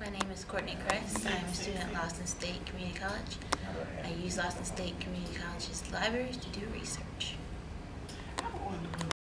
My name is Courtney Kress. I'm a student at Lawson State Community College. I use Lawson State Community College's libraries to do research.